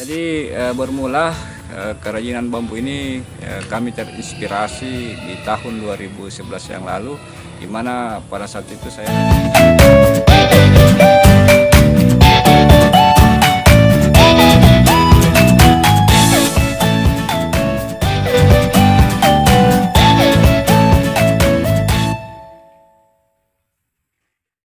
Jadi bermula kerajinan bambu ini kami terinspirasi di tahun 2011 yang lalu, di mana pada saat itu saya